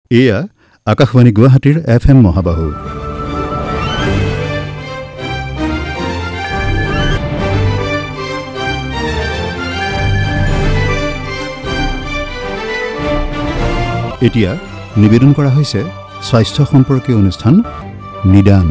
এয়া আকাশবাণী গুৱাহাটীৰ FM মহাবাহু। এতিয়া নিবেদন কৰা হৈছে স্বাস্থ্য সম্পৰ্কীয় অনুষ্ঠান নিদান।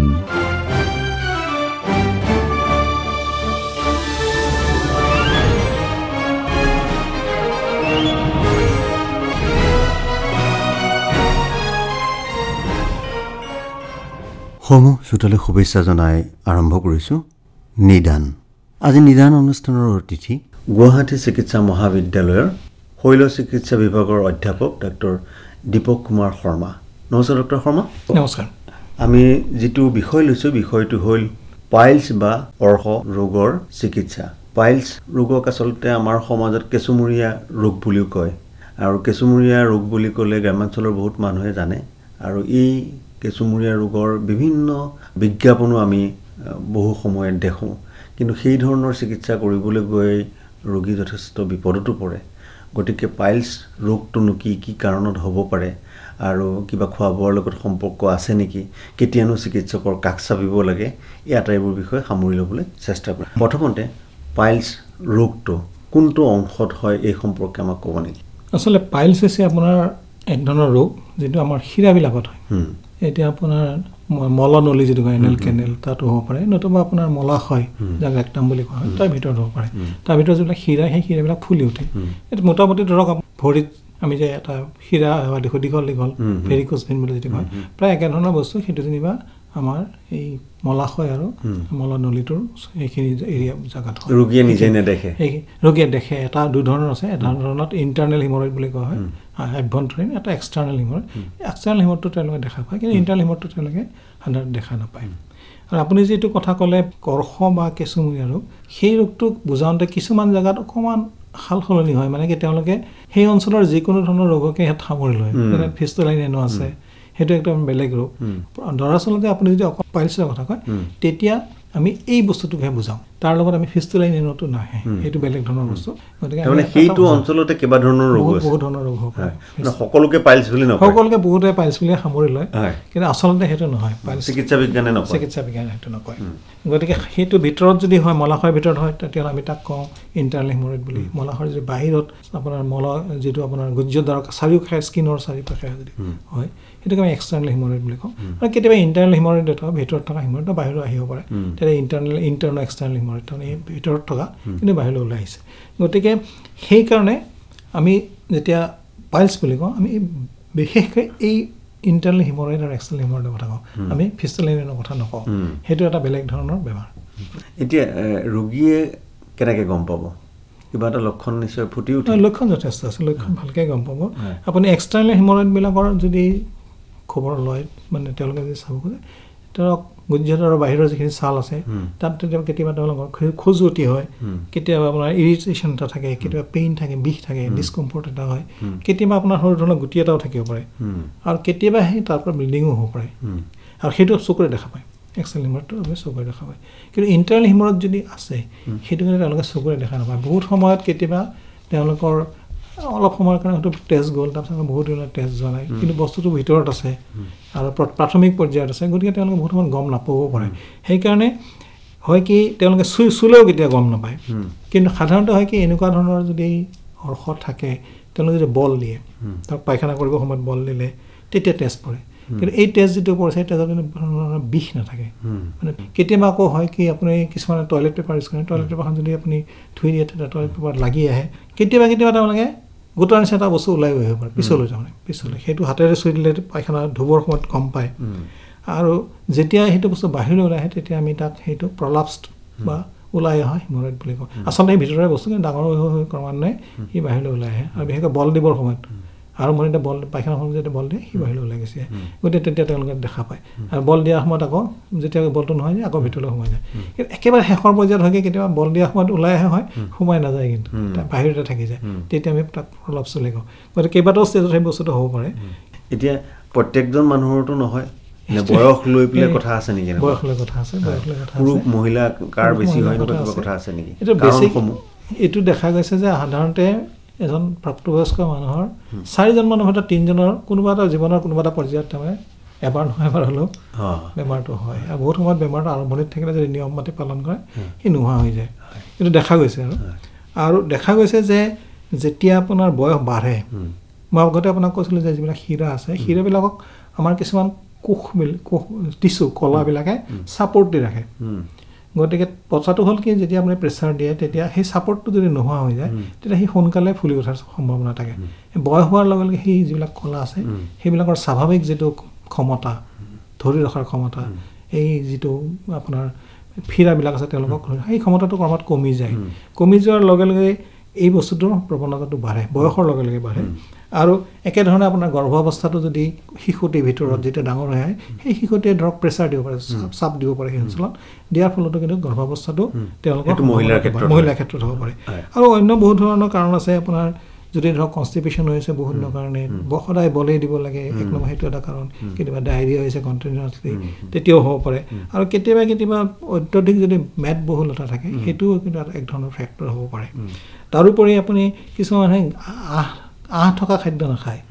সমূহ শ্ৰোতালৈ শুভেচ্ছা জনাই আৰম্ভ কৰিছোঁ নিদান। আজি নিদান অনুষ্ঠানৰ অতিথি গুৱাহাটী চিকিৎসা মহাবিদ্যালয়ৰ শৈল চিকিৎসা বিভাগৰ অধ্যাপক ডক্টৰ দীপক কুমাৰ শৰ্মা। নমস্কাৰ ডক্টৰ শৰ্মা। নমস্কাৰ। আমি যিটো বিষয় লৈছোঁ বিষয়টো হ'ল পাইলছ বা অৰ্শ ৰোগৰ চিকিৎসা। পাইলছ ৰোগক আচলতে আমাৰ সমাজত কেঁচুমূৰীয়া ৰোগ বুলিও কয়, আৰু কেঁচুমূৰীয়া ৰোগ বুলি ক'লে গ্ৰামাঞ্চলৰ বহুত মানুহে জানে, আৰু এই কেঁচুমূৰীয়া ৰোগৰ বিভিন্ন বিজ্ঞাপনো আমি বহু সময়ত দেখোঁ, কিন্তু সেই ধৰণৰ চিকিৎসা কৰিবলৈ গৈ ৰোগী যথেষ্ট বিপদতো পৰে। গতিকে পাইলছ ৰোগটোনো কি কাৰণত হ'ব পাৰে, আৰু কিবা খোৱা বোৱাৰ লগত সম্পৰ্ক আছে নেকি, কেতিয়ানো চিকিৎসকৰ কাষ চাপিব লাগে, এই আটাইবোৰ বিষয়ে সামৰি ল'বলৈ চেষ্টা কৰিম। প্ৰথমতে পাইলছ ৰোগটো কোনটো অংশত হয় এই সম্পৰ্কে আমাক ক'ব নেকি? আচলতে পাইলছ হৈছে আপোনাৰ এক ধৰণৰ ৰোগ যিটো আমাৰ শিৰাবিলাকত হয়। এতিয়া আপোনাৰ মলনলী যিটো কয় এনেল কেনেল তাতো হ'ব পাৰে, নতুবা আপোনাৰ মলাশয় যাক ৰেক্টাম বুলি কোৱা হয় তাৰ ভিতৰত হ'ব পাৰে। তাৰ ভিতৰত যিবিলাক শিৰা সেই শিৰাবিলাক ফুলি উঠে। এইটো মোটামুটি ধৰক ভৰিত আমি যে এটা শিৰা দীঘল দীঘল ভেৰিকোজ ভেইন বুলি যিটো কয়, প্ৰায় একেধৰণৰ বস্তু। সেইটো যেনিবা আমাৰ এই মলাশয় আৰু মলনলীটোৰ এইখিনি এৰিয়া জেগাত হয়। ৰোগীয়ে নিজে নেদেখে, ৰোগীয়ে দেখে। এটা দুধৰণৰ আছে, এটা ধৰণত ইণ্টাৰনেল হিমৰইড বুলি কোৱা হয়, আভ্যন্তৰীণ, এটা এক্সটাৰ্নেল হিমৰইড। এক্সটাৰ্নেল হিমৰইডটো তেওঁলোকে দেখা পায়, কিন্তু ইণ্টাৰনেল হিমৰইডটো তেওঁলোকে সাধাৰণতে দেখা নাপায়। আৰু আপুনি যিটো কথা ক'লে কৰ্শ বা কেঁচুমূৰীয়া ৰোগ, সেই ৰোগটোক বুজাওঁতে কিছুমান জেগাত অকণমান সাল সলনি হয়, মানে কি তেওঁলোকে সেই অঞ্চলৰ যিকোনো ধৰণৰ ৰোগকে ইয়াত সামৰি লয়। যেনে ফিষ্টুলাইন এনো আছে, সেইটো একদম বেলেগ ৰোগ। দৰাচলতে আপুনি যদি অকল পাইলছৰ কথা কয় তেতিয়া আমি এই বস্তুটোকহে বুজাওঁ, তাৰ লগত আমি ফিষ্টুলাইন এনোটো নাহে, সেইটো বেলেগ ধৰণৰ বস্তু। গতিকে সেইটো অঞ্চলতে কেইবা ধৰণৰ ৰোগ আছে, বহুত ধৰণৰ ৰোগ হ'ব পাৰে। সকলোকে পাইলছ বুলি নকয়, সকলোকে বহুতে পাইলছ বুলি সামৰি লয়, কিন্তু আচলতে সেইটো নহয়। চিকিৎসা বিজ্ঞানে নকয়, চিকিৎসা বিজ্ঞানে সেইটো নকয়। গতিকে সেইটো ভিতৰত যদি হয়, মলাশয়ৰ ভিতৰত হয়, তেতিয়াহ'লে আমি তাক কওঁ ইণ্টাৰনেল হিমৰইড বুলি। মলাশয়ৰ যদি বাহিৰত আপোনাৰ যিটো আপোনাৰ গুহ্যদ্বাৰৰ চাৰিওকাষে স্কিনৰ চাৰিওকাষে যদি হয়, সেইটোকে আমি এক্সটাৰ্নেল হিমৰইড বুলি কওঁ। আৰু কেতিয়াবা ইণ্টাৰনেল হিমৰইড থকা ভিতৰত থকা হিমৰইডটো বাহিৰত আহিব পাৰে, তেতিয়া ইণ্টাৰনেল এক্সটাৰ্নেল হিমৰইড তাৰমানে এই ভিতৰত থকা কিন্তু বাহিৰলৈ ওলাই আহিছে। গতিকে সেইকাৰণে আমি যেতিয়া পাইলছ বুলি কওঁ, আমি বিশেষকৈ এই ইণ্টাৰনেল হিমৰইড আৰু এক্সটাৰ্নেল হিমৰইডৰ কথা কওঁ, আমি ফিষ্টুলাইনৰ কথা নকওঁ। সেইটো এটা বেলেগ ধৰণৰ বেমাৰ। এতিয়া ৰোগীয়ে কেনেকৈ গম পাব? কিবা এটা লক্ষণ নিশ্চয় ফুটি উঠে। লক্ষণ যথেষ্ট আছে, লক্ষণ ভালকৈ গম পাব। আপুনি এক্সটাৰ্নেল হিমৰইডবিলাকৰ যদি খবৰ লয়, মানে তেওঁলোকে যদি চাব খোজে, ধৰক গুহ্যদ্বাৰৰ বাহিৰৰ যিখিনি ছাল আছে তাত কেতিয়াবা তেওঁলোকৰ খজুৱতি হয়, কেতিয়াবা আপোনাৰ ইৰিটেশ্যন এটা থাকে, কেতিয়াবা পেইন থাকে, বিষ থাকে, ডিছকমফৰ্ট এটা হয়, কেতিয়াবা আপোনাৰ সৰু ধৰণৰ গুটি এটাও থাকিব পাৰে, আৰু কেতিয়াবা সেই তাৰ পৰা ব্লিডিঙো হ'ব পাৰে, আৰু সেইটো চকুৰে দেখা পায়। এক্সটাৰ্নেল হিমৰইডটো আপুনি চকুৰে দেখা পায়, কিন্তু ইণ্টাৰনেল হিমৰইড যদি আছে সেইটো কিন্তু তেওঁলোকে চকুৰে দেখা নাপায়। বহুত সময়ত কেতিয়াবা তেওঁলোকৰ অলপ সময়ৰ কাৰণে হয়তো তেজ গ'ল, তাৰপিছত বহুত দিনৰ তেজ যোৱা নাই, কিন্তু বস্তুটো ভিতৰত আছে আৰু প্ৰাথমিক পৰ্যায়ত আছে, গতিকে তেওঁলোকে বহুত সময়ত গম নাপাবও পাৰে। সেইকাৰণে হয় কি তেওঁলোকে চুলেও কেতিয়া গম নাপায়, কিন্তু সাধাৰণতে হয় কি এনেকুৱা ধৰণৰ যদি অৰ্শ থাকে, তেওঁলোকে যদি বল দিয়ে, ধৰক পায়খানা কৰিব সময়ত বল দিলে তেতিয়া তেজ পৰে, কিন্তু এই তেজ যিটো পৰিছে সেই তেজত কোনো ধৰণৰ বিষ নাথাকে। মানে কেতিয়াবা আকৌ হয় কি আপুনি কিছুমানে টয়লেট পেপাৰ ইউজ কৰে, টয়লেট পেপাৰখন যদি আপুনি ধুই দিয়ে তেতিয়া টয়লেট পেপাৰত লাগি আহে, কেতিয়াবা তেওঁলোকে গোটাৰ নিচিনা এটা বস্তু ওলাই আহিব পাৰে পিছলৈ, তাৰমানে পিছলৈ সেইটো হাতেৰে চুই দিলে পায়খানা ধুবৰ সময়ত গম পায়। আৰু যেতিয়া সেইটো বস্তু বাহিৰলৈ ওলাই আহে তেতিয়া আমি তাক সেইটো প্ৰলাপছড বা ওলাই অহা হিমৰইড বুলি কওঁ। আচলতে সেই ভিতৰৰে বস্তু কিন্তু ডাঙৰ হৈ ক্ৰমান্বয়ে সি বাহিৰলৈ ওলাই আহে, আৰু বিশেষকৈ বল দিবৰ সময়ত আৰু মই এতিয়া বল পায়খানাখন যেতিয়া বল দিয়ে সি বাহিৰলৈ ওলাই গৈছে, গতিকে তেতিয়া তেওঁলোকে দেখা পায়। আৰু বল দিয়াৰ সময়ত আকৌ যেতিয়া বলটো নহয় যায় আকৌ ভিতৰলৈ সোমাই যায়, কিন্তু একেবাৰে শেষৰ পৰ্যায়ত হয় কেতিয়াবা বল দিয়াৰ সময়ত ওলাই আহে হয়, সোমাই নাযায়, কিন্তু বাহিৰতে থাকি যায়, তেতিয়া আমি তাক প্ৰলাপছ বুলি কওঁ। গতিকে কেইবাটাও ষ্টেজত সেই বস্তুটো হ'ব পাৰে। এতিয়া প্ৰত্যেকজন মানুহৰতো নহয়, বয়স লৈ পেলাই কথা আছে নেকি? বয়স লৈ কথা আছে, বয়স লৈ কথা আছে। পুৰুষ মহিলা কাৰ বেছি হয় এনেকুৱা কিবা কথা আছে নেকি? এইটো দেখা গৈছে যে সাধাৰণতে এজন প্ৰাপ্তবয়স্ক মানুহৰ 4জন মানুহৰ ভিতৰত 3জনৰ কোনোবা এটা জীৱনৰ কোনোবা এটা পৰ্যায়ত তাৰমানে এবাৰ নহয় এবাৰ হ'লেও বেমাৰটো হয় আৰু বহুত সময়ত বেমাৰটো আৰম্ভণিত থাকিলে যদি নিয়ম মতে পালন কৰে সি নোহোৱা হৈ যায় কিন্তু দেখা গৈছে আৰু দেখা গৈছে যে যেতিয়া আপোনাৰ বয়স বাঢ়ে মই আগতে আপোনাক কৈছিলোঁ যে যিবিলাক শিৰা আছে শিৰাবিলাকক আমাৰ কিছুমান কোষ টিচু কলাবিলাকে ছাপোৰ্ট দি ৰাখে গতিকে কথাটো হ'ল কি যেতিয়া আপুনি প্ৰেছাৰ দিয়ে তেতিয়া সেই ছাপোৰ্টটো যদি নোহোৱা হৈ যায় তেতিয়া সি সোনকালে ফুলি উঠাৰ সম্ভাৱনা থাকে বয়স হোৱাৰ লগে লগে সেই যিবিলাক কলা আছে সেইবিলাকৰ স্বাভাৱিক যিটো ক্ষমতা ধৰি ৰখাৰ ক্ষমতা এই যিটো আপোনাৰ ফিৰাবিলাক আছে তেওঁলোকক সেই ক্ষমতাটো ক্ৰমাৎ কমি যায় কমি যোৱাৰ লগে লগে এই বস্তুটোৰ প্ৰৱণতাটো বাঢ়ে বয়সৰ লগে লগে বাঢ়ে আৰু একেধৰণে আপোনাৰ গৰ্ভাৱস্থাটো যদি শিশুটিৰ ভিতৰত যেতিয়া ডাঙৰ হয় সেই শিশুটিয়ে ধৰক প্ৰেছাৰ দিব পাৰে চাপ দিব পাৰে সেই অঞ্চলত দিয়াৰ ফলতো কিন্তু গৰ্ভাৱস্থাটো তেওঁলোকৰ মহিলাৰ ক্ষেত্ৰত হ'ব পাৰে আৰু অন্য বহুত ধৰণৰ কাৰণ আছে আপোনাৰ যদি ধৰক কনষ্টিপেশ্যন হৈছে বহুত দিনৰ কাৰণে সদায় বলেই দিব লাগে এক নম্বৰ সেইটো এটা কাৰণ কেতিয়াবা ডায়েৰিয়া হৈছে কণ্টিনিউৱাছলি তেতিয়াও হ'ব পাৰে আৰু কেতিয়াবা অত্যধিক যদি মেদবহুলতা থাকে সেইটোও কিন্তু এক ধৰণৰ ফেক্টৰ হ'ব পাৰে তাৰোপৰি আপুনি কিছুমান মানুহে আঁহ থকা খাদ্য নাখায়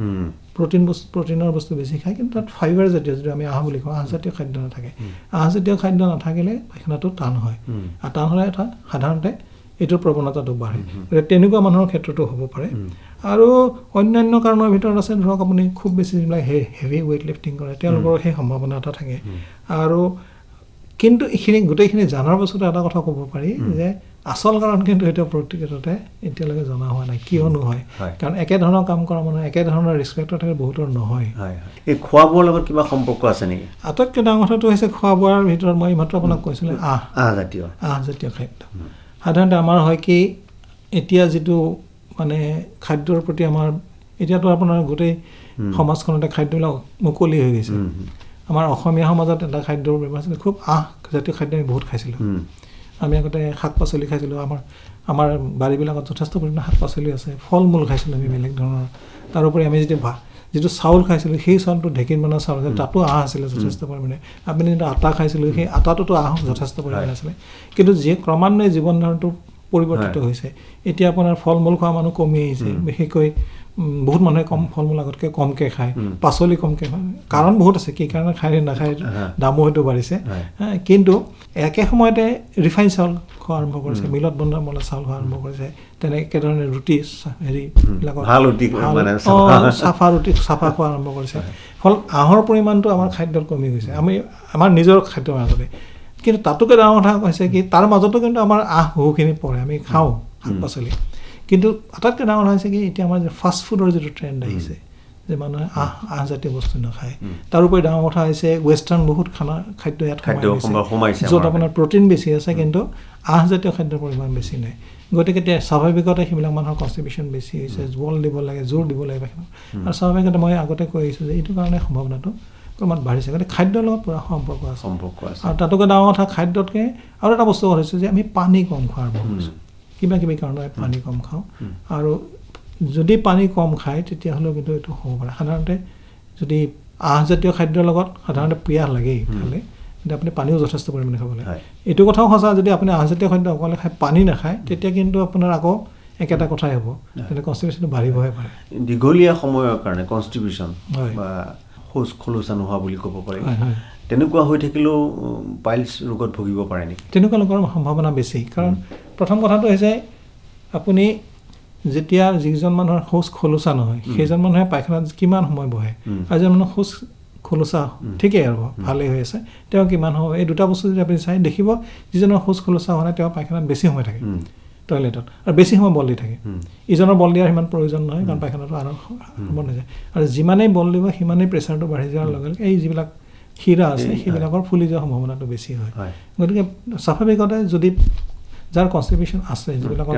প্ৰটিনৰ বস্তু বেছি খায় কিন্তু তাত ফাইবাৰ জাতীয় যদি আমি আঁহ বুলি কওঁ আঁহজাতীয় খাদ্য নাথাকে আঁহজাতীয় খাদ্য নাথাকিলে পায়খানাটো টান হয় আৰু টান হ'লে এটা সাধাৰণতে এইটোৰ প্ৰৱণতাটো বাঢ়ে গতিকে তেনেকুৱা মানুহৰ ক্ষেত্ৰতো হ'ব পাৰে আৰু অন্যান্য কাৰণৰ ভিতৰত আছে ধৰক আপুনি খুব বেছি যিবিলাক হেভি ৱেইট লিফটিং কৰে তেওঁলোকৰ সেই সম্ভাৱনা এটা থাকে আৰু কিন্তু এইখিনি গোটেইখিনি জনাৰ পাছতে এটা কথা ক'ব পাৰি যে আচল কাৰণ কিন্তু এটা প্ৰত্যেকতে এতিয়ালৈকে জনা হোৱা নাই কিয়নো হয় কাৰণ একেধৰণৰ কাম কৰা মানুহ একেধৰণৰ ৰেচপেক্টৰ থাকে বহুতৰ নহয় এই খোৱা বোৱাৰ লগত কিবা সম্পৰ্ক আছে নেকি আটাইতকৈ ডাঙৰ কথাটো হৈছে খোৱা বোৱাৰ ভিতৰত মই মাত্ৰ আপোনাক কৈছিলোঁ আঁহজাতীয় খাদ্য সাধাৰণতে আমাৰ হয় কি এতিয়া যিটো মানে খাদ্যৰ প্ৰতি আমাৰ এতিয়াতো আপোনাৰ গোটেই সমাজখনতে খাদ্যবিলাক মুকলি হৈ গৈছে আমাৰ অসমীয়া সমাজত এটা খাদ্যৰ ব্যৱহাৰ আছিল খুব আঁহজাতীয় খাদ্য আমি বহুত খাইছিলোঁ আমি আগতে শাক পাচলি খাইছিলোঁ আমাৰ বাৰীবিলাকত যথেষ্ট পৰিমাণে শাক পাচলি আছে ফল মূল খাইছিলোঁ আমি বেলেগ ধৰণৰ তাৰোপৰি আমি যিটো চাউল খাইছিলোঁ সেই চাউলটো ঢেঁকীত বনোৱা চাউল আছিল তাতো আঁহ আছিলে যথেষ্ট পৰিমাণে আপুনি যিটো আটা খাইছিলোঁ সেই আটাটোতো আঁহ যথেষ্ট পৰিমাণে আছিলে কিন্তু ক্ৰমান্বয়ে জীৱন ধাৰণটো পৰিৱৰ্তিত হৈছে এতিয়া আপোনাৰ ফল মূল খোৱা মানুহ কমি আহিছে বিশেষকৈ বহুত মানুহে কম ফল মূল আগতকৈ কমকৈ খায় পাচলি কমকৈ খায় কাৰণ বহুত আছে কি কাৰণে খায় নাখায় দামো হয়তো বাঢ়িছে কিন্তু একে সময়তে ৰিফাইন চাউল খোৱা আৰম্ভ কৰিছে মিলত বনোৱা মলা চাউল খোৱা আৰম্ভ কৰিছে তেনেকৈ একেধৰণে ৰুটি হেৰিবিলাকত চাফা ৰুটি চাফা খোৱা আৰম্ভ কৰিছে ফল আঁহৰ পৰিমাণটো আমাৰ খাদ্যত কমি গৈছে আমি আমাৰ নিজৰ খাদ্যৰ মাজতে কিন্তু তাতোকৈ ডাঙৰ কথা হৈছে কি তাৰ মাজতো কিন্তু আমাৰ আঁহ বহুখিনি পৰে আমি খাওঁ শাক পাচলি কিন্তু আটাইতকৈ ডাঙৰ হৈছে কি এতিয়া আমাৰ যে ফাষ্ট ফুডৰ যিটো ট্ৰেণ্ড আহিছে যে মানুহে আঁহজাতীয় বস্তু নাখায় তাৰোপৰি ডাঙৰ কথা হৈছে ৱেষ্টাৰ্ণ বহুত খাদ্য ইয়াত সোমাইছে য'ত আপোনাৰ প্ৰটিন বেছি আছে কিন্তু আঁহজাতীয় খাদ্যৰ পৰিমাণ বেছি নাই গতিকে স্বাভাৱিকতে সেইবিলাক মানুহৰ কনষ্টিপেশ্যন বেছি হৈছে বল দিব লাগে জোৰ দিব লাগে আৰু স্বাভাৱিকতে মই আগতে কৈ আহিছোঁ যে এইটো কাৰণে সম্ভাৱনাটো ক্ৰমাৎ বাঢ়িছে গতিকে খাদ্যৰ লগত পুৰা সম্পৰ্ক আছে আৰু তাতোকৈ ডাঙৰ কথা খাদ্যতকৈ আৰু এটা বস্তু হৈছে যে আমি পানী কম খোৱা আৰম্ভ কৰিছোঁ কিবা কিবি কাৰণত পানী কম খাওঁ আৰু যদি পানী কম খায় তেতিয়াহ'লেও কিন্তু এইটো হ'ব পাৰে সাধাৰণতে যদি আঁহজাতীয় খাদ্যৰ লগত সাধাৰণতে পিয়াহ লাগেই খালে কিন্তু আপুনি পানীও যথেষ্ট পৰিমাণে খাব লাগে এইটো কথাও সঁচা যদি আপুনি আঁহজাতীয় খাদ্য অকলে খাই পানী নাখায় তেতিয়া কিন্তু আপোনাৰ আকৌ একেটা কথাই হ'ব তেনে কনষ্টিপেশ্যনটো বাঢ়িবহে পাৰে দীঘলীয়া সময়ৰ কাৰণে কনষ্টিপেশ্যন বা শৌচ খোলোচা নোহোৱা বুলি ক'ব পাৰি তেনেকুৱা হৈ থাকিলেও পাইলছ ৰোগত ভুগিব পাৰে নেকি তেনেকুৱা লোকৰ সম্ভাৱনা বেছি কাৰণ প্ৰথম কথাটো হৈছে আপুনি যেতিয়া যিজন মানুহৰ শৌচ খোলোচা নহয় সেইজন মানুহে পায়খানাত কিমান সময় বহে আৰু এজন মানুহৰ শৌচ খোলোচা ঠিকেই আৰু ভালেই হৈ আছে তেওঁ কিমান সময় এই দুটা বস্তু যদি আপুনি চাই দেখিব যিজনৰ শৌচ খোলোচা হোৱা নাই তেওঁ পায়খানাত বেছি সময় থাকে টয়লেটত আৰু বেছি সময় বল দি থাকে ইজনৰ বল দিয়াৰ সিমান প্ৰয়োজন নহয় কাৰণ পায়খানাটো আৰম্ভ হৈ যায় আৰু যিমানেই বল দিব সিমানেই প্ৰেছাৰটো বাঢ়ি যোৱাৰ লগে লগে এই যিবিলাক শিৰা আছে সেইবিলাকৰ ফুলি যোৱাৰ সম্ভাৱনাটো বেছি হয় গতিকে স্বাভাৱিকতে যদি যাৰ কনষ্টিপেশ্যন আছে যিবিলাকৰ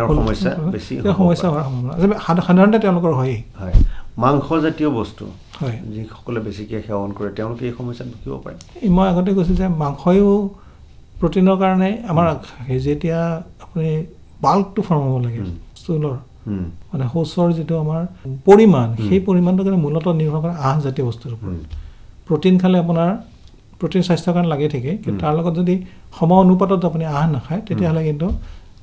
সমস্যা হোৱাৰ সম্ভাৱনা সাধাৰণতে তেওঁলোকৰ হয়েই মাংসজাতীয় বস্তু হয় যিসকলে বেছিকৈ সেৱন কৰে তেওঁলোকে এই সমস্যাত ভুগিব পাৰে মই আগতে কৈছোঁ যে মাংসয়ো প্ৰটিনৰ কাৰণে আমাৰ যেতিয়া আপুনি বাল্কটো ফৰ্ম হ'ব লাগে ষ্টুলৰ মানে শৌচৰ যিটো আমাৰ পৰিমাণ সেই পৰিমাণটো কিন্তু মূলতঃ নিৰ্ভৰ কৰে আঁহজাতীয় বস্তুৰ ওপৰত প্ৰটিন খালে আপোনাৰ প্ৰটিন স্বাস্থ্যৰ কাৰণে লাগি থাকে কিন্তু তাৰ লগত যদি সম অনুপাতত আপুনি আঁহ নাখায় তেতিয়াহ'লে কিন্তু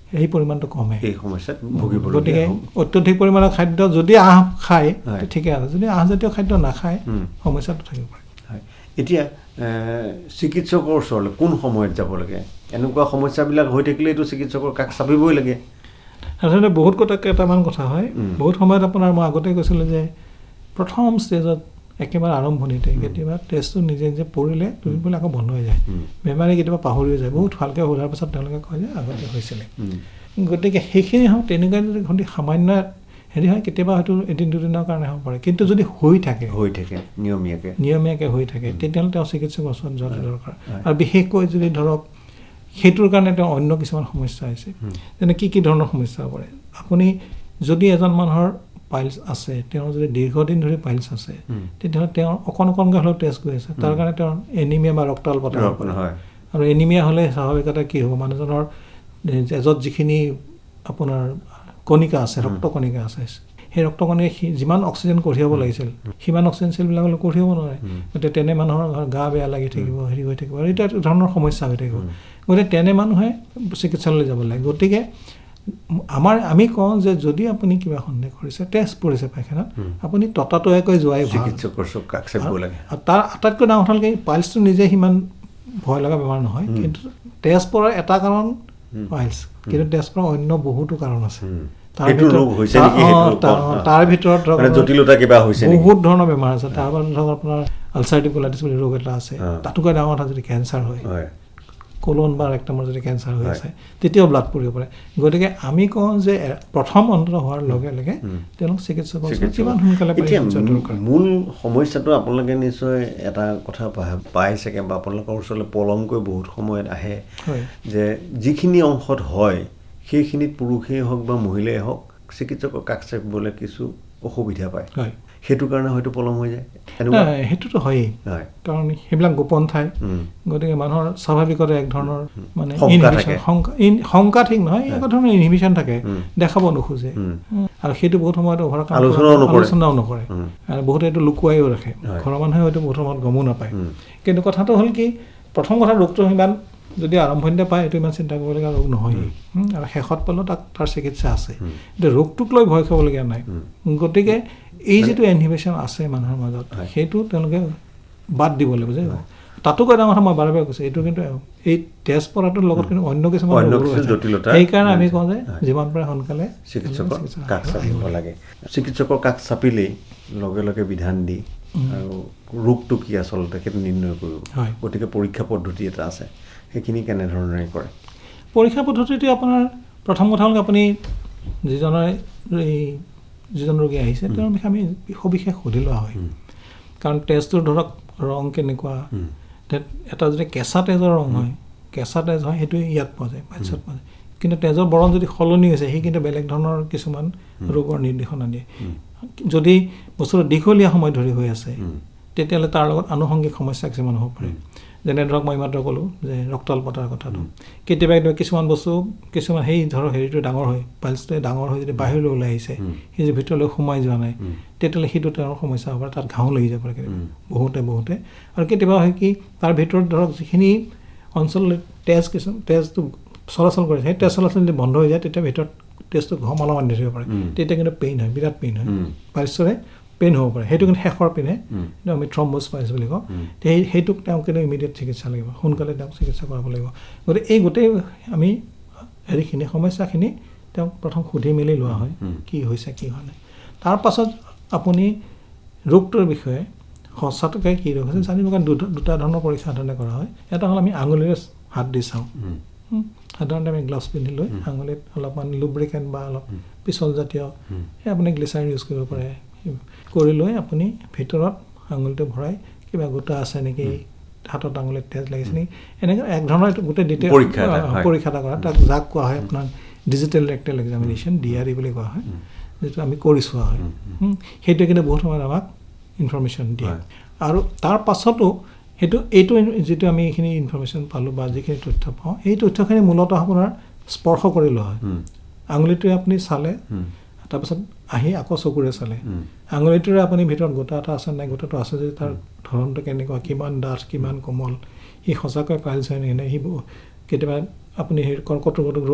সেই পৰিমাণটো কমে, এই সমস্যাত ভুগিব। গতিকে অত্যধিক পৰিমাণৰ খাদ্য যদি আঁহ খায় ঠিকে আছে, যদি আঁহজাতীয় খাদ্য নাখায় সমস্যাটো থাকিব পাৰে। এতিয়া চিকিৎসকৰ ওচৰলৈ কোন সময়ত যাব লাগে? এনেকুৱা সমস্যাবিলাক হৈ থাকিলে এইটো চিকিৎসকৰ কাষ চাপিবই লাগে। আচলতে বহুত কেইটামান কথা হয়। বহুত সময়ত আপোনাৰ মই আগতে কৈছিলোঁ যে প্ৰথম ষ্টেজত একেবাৰে আৰম্ভণিতে কেতিয়াবা টেষ্টটো নিজে নিজে পৰিলে তুলিবলৈ আকৌ বন্ধ হৈ যায়। বেমাৰী কেতিয়াবা পাহৰিও যায়, বহুত ভালকৈ সোধাৰ পাছত তেওঁলোকে কয় যে আগতে হৈছিলে। গতিকে সেইখিনি হওক তেনেকুৱা যদি সামান্য হেৰি হয় কেতিয়াবা হয়তো এদিন দুদিনৰ কাৰণে হ'ব পাৰে, কিন্তু যদি হৈ থাকে নিয়মীয়াকৈ হৈ থাকে তেতিয়াহ'লে তেওঁ চিকিৎসকৰ ওচৰত যোৱাটো দৰকাৰ। আৰু বিশেষকৈ যদি ধৰক সেইটোৰ কাৰণে তেওঁ অন্য কিছুমান সমস্যা হৈছে, যেনে কি ধৰণৰ সমস্যা হ'ব পাৰে। আপুনি যদি এজন মানুহৰ পাইলছ আছে, তেওঁৰ যদি দীৰ্ঘদিন ধৰি পাইলছ আছে, তেতিয়াহ'লে তেওঁৰ অকণকৈ হ'লেও টেষ্ট গৈ আছে, তাৰ কাৰণে তেওঁৰ এনিমিয়া বা ৰক্তাল্পতা হ'ব পাৰে। আৰু এনিমিয়া হ'লে স্বাভাৱিকতে কি হ'ব, মানুহজনৰ তেজত যিখিনি আপোনাৰ কণিকা আছে, ৰক্ত কণিকা আছে, সেই ৰক্ত কণিকাই যিমান অক্সিজেন কঢ়িয়াব লাগিছিল সিমান অক্সিজেন চেলবিলাকলৈ কঢ়িয়াব নোৱাৰে। গতিকে তেনে মানুহৰ গা বেয়া লাগি থাকিব, হেৰি হৈ থাকিব, আৰু এটা ধৰণৰ সমস্যা হৈ থাকিব। গতিকে তেনে মানুহে চিকিৎসালয়লৈ যাব লাগে। গতিকে আমি কওঁ যে যদি আপুনি কিবা সন্দেহ কৰিছে, টেষ্ট পৰিছে পায়খানাত, আপুনি ততাতৈয়াকৈ যোৱাই চিকিৎসকৰ কাষ চাপিব লাগে। আৰু তাৰ আটাইতকৈ ডাঙৰ কথা হ'ল কি, পাইলছটো নিজে সিমান ভয় লগা বেমাৰ নহয়, কিন্তু টেষ্ট পৰাৰ এটা কাৰণ পাইলছ, কিন্তু টেষ্ট পৰাৰ অন্য বহুতো কাৰণ আছে। তাৰ ভিতৰত ধৰক জটিলতা কিবা হৈছে, বহুত ধৰণৰ বেমাৰ আছে। তাৰ পৰা ধৰক আপোনাৰ আলচাৰেটিভ কোলাইটিছ বুলি ৰোগ এটা আছে, তাতোকৈ ডাঙৰ কথা যদি কেঞ্চাৰ হয়, কোলন বা ৰেক্টামৰ যদি কেঞ্চাৰ হৈ আছে তেতিয়াও ব্লাড পৰিব পাৰে। গতিকে আমি কওঁ যে প্ৰথম অন্তত হোৱাৰ লগে লগে তেওঁলোক চিকিৎসকৰ যিমান সোনকালে মূল সমস্যাটো আপোনালোকে নিশ্চয় এটা কথা পাই চাগে বা আপোনালোকৰ ওচৰলৈ পলমকৈ বহুত সময়ত আহে যে যিখিনি অংশত হয় সেইখিনিত পুৰুষেই হওক বা মহিলাই হওক চিকিৎসকৰ কাষ চাপিবলৈ কিছু অসুবিধা পায়। সেইটো কাৰণে হয়তো পলম হৈ যায়। সেইটোতো হয়েই, কাৰণ সেইবিলাক গোপন ঠাই। গতিকে মানুহৰ স্বাভাৱিকতে এক ধৰণৰ মানে শংকা ঠিক নহয়, এক ধৰণৰ ইনহিবিশ্যন থাকে, দেখাব নোখোজে, আৰু সেইটো বহুত সময়ত আলোচনাও নকৰে, আৰু বহুতে এইটো লুকুৱাইও ৰাখে। ঘৰৰ মানুহে হয়তো বহুত সময়ত গমো নাপায়। কিন্তু কথাটো হ'ল কি, প্ৰথম কথা ৰোগটো সিমান যদি আৰম্ভণিতে পায় এইটো ইমান চিন্তা কৰিবলগীয়া ৰোগ নহয়েই, আৰু শেষত পালেও তাৰ চিকিৎসা আছে। এতিয়া ৰোগটোক লৈ ভয় খাবলগীয়া নাই। গতিকে এই যিটো ইনহিবিশ্যন আছে মানুহৰ মাজত, সেইটো তেওঁলোকে বাদ দিব লাগিব। যে তাতো কৈ ডাঙৰ কথা মই বাৰে বাৰে কৈছোঁ, এইটো কিন্তু এই টেষ্ট পৰাটোৰ লগত কিন্তু অন্য কিছুমান জটিলতা। সেইকাৰণে আমি কওঁ যে যিমান পাৰে সোনকালে চিকিৎসকৰ কাষ চাপিব লাগে। চিকিৎসকৰ কাষ চাপিলেই লগে লগে বিধান দি আৰু ৰোগটো কি আচলতে সেইটো নিৰ্ণয় কৰিব। গতিকে পৰীক্ষা পদ্ধতি এটা আছে, সেইখিনি কেনেধৰণে কৰে? পৰীক্ষা পদ্ধতিটো আপোনাৰ প্ৰথম কথা হ'ল আপুনি যিজন ৰোগী আহিছে তেওঁৰ বিষয়ে আমি সবিশেষ সুধি লোৱা হয়। কাৰণ তেজটোৰ ধৰক ৰং কেনেকুৱা, এটা যদি কেঁচা তেজৰ ৰং হয়, কেঁচা তেজ হয়, সেইটো ইয়াত পোৱা যায়, পাইলছত পোৱা যায়। কিন্তু তেজৰ বৰণ যদি সলনি হৈছে, সি কিন্তু বেলেগ ধৰণৰ কিছুমান ৰোগৰ নিৰ্দেশনা দিয়ে। যদি বস্তুটো দীঘলীয়া সময় ধৰি হৈ আছে তেতিয়াহ'লে তাৰ লগত আনুষংগিক সমস্যা কিছুমান হ'ব পাৰে। যেনে ধৰক মই মাত্ৰ ক'লোঁ যে ৰক্তাল্পতাৰ কথাটো, কেতিয়াবা কিছুমান বস্তু কিছুমান সেই ধৰক হেৰিটো ডাঙৰ হয়, পাইলছটোৱে ডাঙৰ হৈ যদি বাহিৰলৈ ওলাই আহিছে, সি যদি ভিতৰলৈ সোমাই যোৱা নাই, তেতিয়াহ'লে সেইটো তেওঁৰ সমস্যা হ'ব পাৰে, তাত ঘাঁহ লাগি যাব পাৰে বহুতে। আৰু কেতিয়াবা হয় কি, তাৰ ভিতৰত ধৰক যিখিনি অঞ্চললৈ তেজটো চলাচল কৰিছে, সেই তেজ চলাচল যদি বন্ধ হৈ যায় তেতিয়া ভিতৰত তেজটো ঘমালা বান্ধি থাকিব পাৰে, তেতিয়া কিন্তু পেইন হয়, বিৰাট পেইন হয়, পাইলছৰে পেইন হ'ব পাৰে। সেইটো কিন্তু শেষৰ পিনে আমি থ্ৰম্বছ পাইলছ বুলি কওঁ। সেইটোক তেওঁক কিন্তু ইমিডিয়েট চিকিৎসা লাগিব, সোনকালে তেওঁক চিকিৎসা কৰাব লাগিব। গতিকে এই গোটেই আমি হেৰিখিনি সমস্যাখিনি তেওঁক প্ৰথম সুধি মেলি লোৱা হয়, কি হৈছে কি হোৱা নাই। তাৰ পাছত আপুনি ৰোগটোৰ বিষয়ে সঁচাকৈ কি ৰোগ হৈছে জানিবৰ কাৰণে দুটা ধৰণৰ পৰীক্ষা সাধাৰণতে কৰা হয়। এটা হ'ল আমি আঙুলিৰে হাত দি চাওঁ, সাধাৰণতে আমি গ্লাভছ পিন্ধি লৈ আঙুলিত অলপমান লুব্ৰিকেণ্ট বা অলপ পিছলজাতীয় সেই আপুনি গ্লিচাৰিন ইউজ কৰিব পাৰে, কৰি লৈ আপুনি ভিতৰত আঙুলিটো ভৰাই কিবা গোটা আছে নেকি, হাতত আঙুলিত তেজ লাগিছে নেকি, এনেকৈ এক ধৰণৰ গোটেই ডিটেইল পৰীক্ষা এটা কৰা, তাক যাক কোৱা হয় আপোনাৰ ডিজিটেল ৰেক্টেল এক্সামিনেশ্যন, DRE বুলি কোৱা হয়, যিটো আমি কৰি চোৱা হয়। সেইটোৱে কিন্তু বহুত সময়ত আমাক ইনফৰমেশ্যন দিয়ে। আৰু তাৰ পাছতো এইটো যিটো আমি এইখিনি ইনফৰমেশ্যন পালোঁ বা যিখিনি তথ্য পাওঁ, এই তথ্যখিনি মূলতঃ আপোনাৰ স্পৰ্শ কৰি লোৱা হয়। আঙুলিটোৱে আপুনি চালে, তাৰপাছত আহি আকৌ চকুৰে চালে, আঙুলিটোৰে আপুনি ভিতৰত গোটা এটা আছে নাই, গোটাটো আছে যদি তাৰ ধৰণটো কেনেকুৱা, কিমান ডাঠ, কিমান কোমল, সি সঁচাকৈ পাইলছ হয় নে নাই, সি কেতিয়াবা আপুনি হেৰি কৰ্কট ৰোগৰ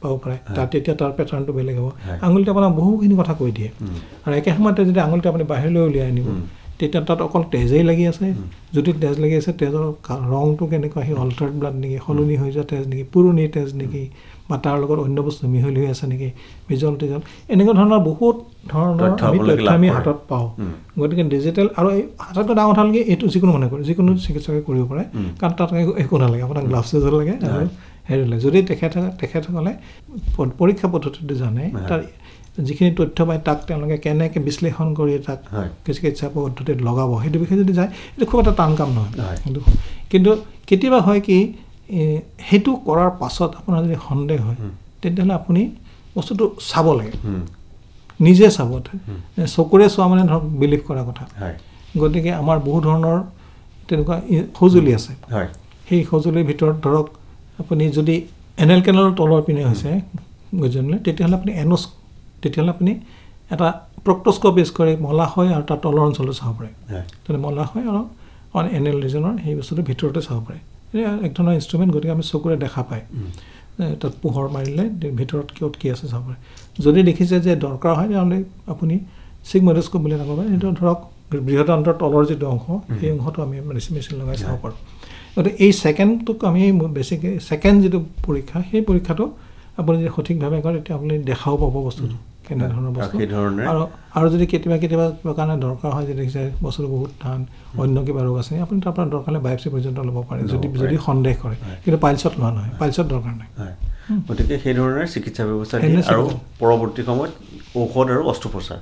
পাব পাৰে তাত তেতিয়া তাৰ পেটাৰ্ণটো বেলেগ হ'ব আঙুলিটো আপোনাক বহুখিনি কথা কৈ দিয়ে আৰু একে সময়তে যদি আঙুলিটো আপুনি বাহিৰলৈ উলিয়াই আনিব তেতিয়া তাত অকল তেজেই লাগি আছে যদি তেজ লাগি আছে তেজৰ ৰংটো কেনেকুৱা সেই অল্টাৰ্ড ব্লাড নেকি সলনি হৈ যোৱা তেজ নেকি পুৰণি তেজ নেকি বা তাৰ লগত অন্য বস্তু মিহলি হৈ আছে নেকি বিজল তেজল এনেকুৱা ধৰণৰ বহুত ধৰণৰ তথ্য আমি হাতত পাওঁ গতিকে ডিজিটেল আৰু এই হাততকৈ ডাঙৰ কথা লাগে এইটো যিকোনো মানুহে কৰে যিকোনো চিকিৎসকে কৰিব পাৰে কাৰণ তাত একো নালাগে আপোনাক গ্লাভছ এযোৰ লাগে আৰু হেৰি লাগে যদি তেখেতসকলে পৰীক্ষা পদ্ধতিটো জানে তাৰ যিখিনি তথ্য পায় তাক তেওঁলোকে কেনেকৈ বিশ্লেষণ কৰি তাক চিকিৎসা পদ্ধতিত লগাব সেইটো বিষয়ে যদি যায় এইটো খুব এটা টান কাম নহয় কিন্তু কেতিয়াবা হয় কি সেইটো কৰাৰ পাছত আপোনাৰ যদি সন্দেহ হয় তেতিয়াহ'লে আপুনি বস্তুটো চাব লাগে নিজে চাব চকুৰে চোৱা মানে ধৰক বিলিভ কৰা কথা গতিকে আমাৰ বহু ধৰণৰ তেনেকুৱা সঁজুলি আছে সেই সঁজুলিৰ ভিতৰত ধৰক আপুনি যদি এনেল কেনেলৰ তলৰ পিনে হৈছে গজনলে তেতিয়াহ'লে আপুনি তেতিয়াহ'লে আপুনি এটা প্ৰক্টস্কোপ ইউজ কৰি মলাশয় আৰু তাৰ তলৰ অঞ্চলটো চাব পাৰে তেনে মলাশয় আৰু এনেল ৰিজনৰ সেই বস্তুটো ভিতৰতে চাব পাৰে এক ধৰণৰ ইনষ্ট্ৰুমেণ্ট গতিকে আমি চকুৰে দেখা পায় তাত পোহৰ মাৰিলে ভিতৰত ক'ত কি আছে চাব পাৰে যদি দেখিছে যে দৰকাৰ হয় তেতিয়াহ'লে আপুনি চিগমোডস্কোপ বুলি নক'ব সেইটো ধৰক বৃহদান্তৰ তলৰ যিটো অংশ সেই অংশটো আমি মেচিন লগাই চাব পাৰোঁ গতিকে এই ছেকেণ্ডটোক আমি বেছিকৈ ছেকেণ্ড যিটো পৰীক্ষা সেই পৰীক্ষাটো আপুনি যদি সঠিকভাৱে কৰে তেতিয়া আপুনি দেখাও পাব বস্তুটো কেনেধৰণৰ বস্তু আৰু যদি কেতিয়াবা কিবা কাৰণে দৰকাৰ হয় যে দেখিছে বস্তুটো বহুত টান অন্য কিবা ৰোগ আছে আপুনি তাৰ পৰা দৰকাৰ হ'লে বায়োপচি পৰ্যন্ত ল'ব পাৰে যদি সন্দেহ কৰে কিন্তু পাইলছত লোৱা নহয় পাইলছত দৰকাৰ নাই গতিকে সেই ধৰণৰ চিকিৎসা ব্যৱস্থা আৰু পৰৱৰ্তী সময়ত ঔষধ আৰু অস্ত্ৰোপচাৰ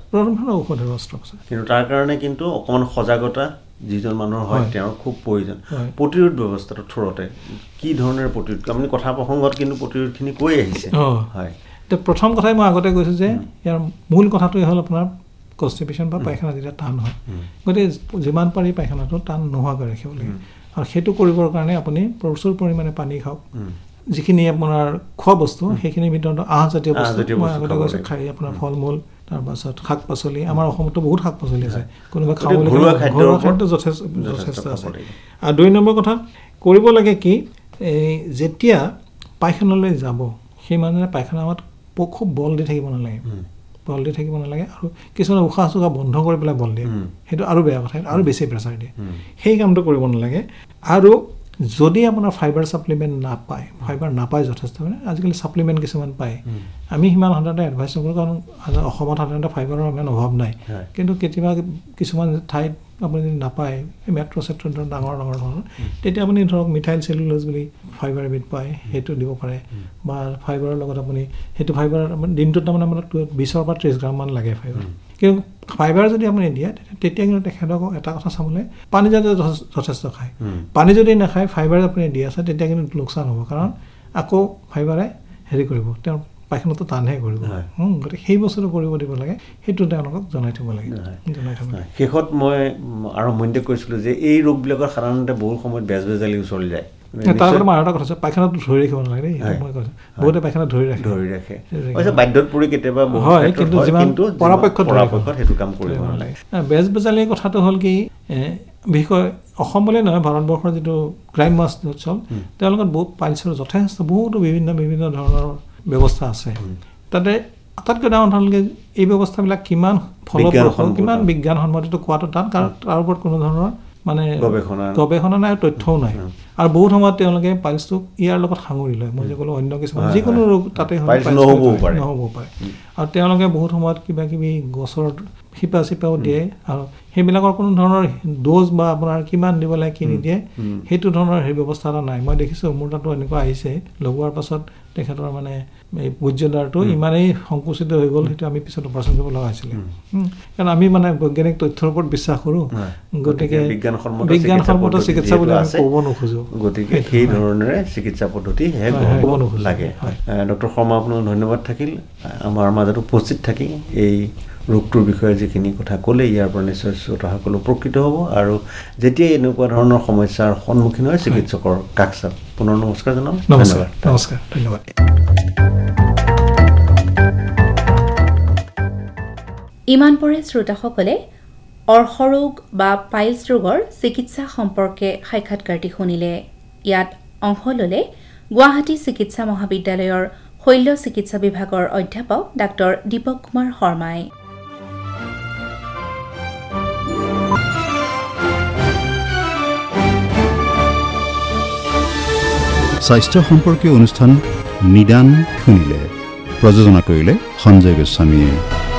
কিন্তু তাৰ কাৰণে কিন্তু অকণমান সজাগতা যিজন মানুহৰ হয় তেওঁৰ খুব প্ৰয়োজন প্ৰতিৰোধ ব্যৱস্থাটো থোৰতে কি ধৰণৰ প্ৰতিৰোধ আপুনি কথা প্ৰসংগত কিন্তু প্ৰতিৰোধখিনি কৈ আহিছে হয় প্ৰথম কথাই মই আগতে কৈছোঁ যে ইয়াৰ মূল কথাটোৱে হ'ল আপোনাৰ কনষ্টিপেশ্যন বা পায়খানা যেতিয়া টান হয় গতিকে যিমান পাৰি পায়খানাটো টান নোহোৱাকৈ ৰাখিব লাগে আৰু সেইটো কৰিবৰ কাৰণে আপুনি প্ৰচুৰ পৰিমাণে পানী খাওক যিখিনি আপোনাৰ খোৱা বস্তু সেইখিনিৰ ভিতৰত আঁহজাতীয় বস্তু মই আগতে কৈছোঁ খাই আপোনাৰ ফল মূল তাৰপাছত শাক পাচলি আমাৰ অসমতো বহুত শাক পাচলি আছে কোনোবাই খাবলৈ ঘৰুৱা খাদ্য যথেষ্ট আছে আৰু 2 নম্বৰ কথা কৰিব লাগে কি যেতিয়া পায়খানালৈ যাব সেই মানুহে পায়খানাত খুব বল দি থাকিব নালাগে আৰু কিছুমানে উশাহ চোশাহ বন্ধ কৰি পেলাই বল দিয়ে সেইটো আৰু বেয়া কথা আৰু বেছি প্ৰেছাৰ দিয়ে সেই কামটো কৰিব নালাগে আৰু যদি আপোনাৰ ফাইবাৰ ছাপ্লিমেণ্ট নাপায় যথেষ্ট মানে আজিকালি ছাপ্লিমেণ্ট কিছুমান পায় আমি সিমান সাধাৰণতে এডভাইচ নকৰোঁ কাৰণ অসমত সাধাৰণতে ফাইবাৰৰ ইমান অভাৱ নাই কিন্তু কেতিয়াবা কিছুমান ঠাইত আপুনি যদি নাপায় মেট্ৰ' চেট্ৰ ডাঙৰ ধৰণৰ তেতিয়া আপুনি ধৰক মিথাইল চেলুলোজ বুলি ফাইবাৰ এবিধ পায় সেইটো দিব পাৰে বা ফাইবাৰৰ লগত আপুনি সেইটো ফাইবাৰ দিনটোত তাৰমানে আপোনাৰ 20 পৰা 30 গ্ৰামমান লাগে ফাইবাৰ কিন্তু ফাইবাৰ যদি আপুনি দিয়ে তেতিয়া কিন্তু তেখেতক এটা কথা চাবলৈ পানী যাতে যথেষ্ট খায় পানী যদি নাখায় ফাইবাৰ আপুনি দি আছে তেতিয়া কিন্তু লোকচান হ'ব কাৰণ আকৌ ফাইবাৰে হেৰি কৰিব তেওঁৰ পায়খানাটো টানহে কৰিব গতিকে সেই বস্তুটো কৰিব দিব লাগে সেইটো তেওঁলোকক জনাই থ'ব লাগে শেষত মই আৰম্ভণিতে কৈছিলোঁ যে এই ৰোগবিলাকৰ সাধাৰণতে বহু সময়ত বেজবেজালি ওচৰলৈ যায় তাৰ মই এটা কথা পায়খানাটো ধৰি ৰাখিব নালাগে দেই মই কৈছোঁ বহুতে পায়খানা ধৰি ৰাখে বাধ্যত পৰি কেতিয়াবা হয় কিন্তু যিমান পৰাপক্ষত সেইটো কাম কৰিব নালাগে বেজবেজালিৰ কথাটো হ'ল কি বিশেষকৈ অসম বুলি নহয় ভাৰতবৰ্ষৰ যিটো গ্ৰাম্য অঞ্চল তেওঁলোকৰ বহুত পাইলছৰ যথেষ্ট বহুতো বিভিন্ন ধৰণৰ ব্যৱস্থা আছে তাতে আটাইতকৈ ডাঙৰ কথালৈকে এই ব্যৱস্থাবিলাক কিমান ফলপ্ৰসূ কিমান বিজ্ঞানসন্মতিটো কোৱাটো টান কাৰণ তাৰ ওপৰত কোনো ধৰণৰ মানে গৱেষণা নাই তথ্যও নাই আৰু বহুত সময়ত তেওঁলোকে পাইলছটোক ইয়াৰ লগত সাঙুৰি লয় মই যে ক'লো অন্য কিছুমান যিকোনো ৰোগ তাতে নহ'বও পাৰে আৰু তেওঁলোকে বহুত সময়ত কিবা কিবি গছৰ শিপা চিপাও দিয়ে আৰু সেইবিলাকৰ কোনো ধৰণৰ ড'জ বা আপোনাৰ কিমান দিব লাগে কি নিদিয়ে সেইটো ধৰণৰ সেই ব্যৱস্থা এটা নাই মই দেখিছোঁ মোৰ তাতো এনেকুৱা আহিছে লগোৱাৰ পাছত তেখেতৰ মানে এই পৰ্যদাৰটো ইমানেই সংকুচিত হৈ গ'ল সেইটো আমি পিছত অপাৰেশ্যন কৰিব লগা হৈছিলে কাৰণ আমি মানে বৈজ্ঞানিক তথ্যৰ ওপৰত বিশ্বাস কৰোঁ গতিকে বিজ্ঞানসন্মত চিকিৎসা বুলি আমি ক'ব নোখোজোঁ গতিকে সেই ধৰণেৰে চিকিৎসা পদ্ধতি লাগে ডক্টৰ শৰ্মা আপোনাক ধন্যবাদ থাকিল আমাৰ মাজত উপস্থিত থাকি এই ৰোগটোৰ বিষয়ে যিখিনি কথা ক'লে ইয়াৰ পৰা নিশ্চয় শ্ৰোতাসকল উপকৃত হ'ব আৰু যেতিয়া এনেকুৱা ধৰণৰ সমস্যাৰ সন্মুখীন হয় চিকিৎসকৰ কাষ চাপ পুনৰ নমস্কাৰ জনাম ধন্যবাদ ইমান পৰে শ্ৰোতাসকলে অৰ্শৰোগ বা পাইলছ ৰোগৰ চিকিৎসা সম্পৰ্কে সাক্ষাৎকাৰটি শুনিলে ইয়াত অংশ ল'লে গুৱাহাটী চিকিৎসা মহাবিদ্যালয়ৰ শল্য চিকিৎসা বিভাগৰ অধ্যাপক ডাক্তৰ দীপক কুমাৰ শৰ্মাই। স্বাস্থ্য সম্পৰ্কীয় অনুষ্ঠান নিদান শুনিলে প্ৰযোজনা কৰিলে সঞ্জয় গোস্বামীয়ে।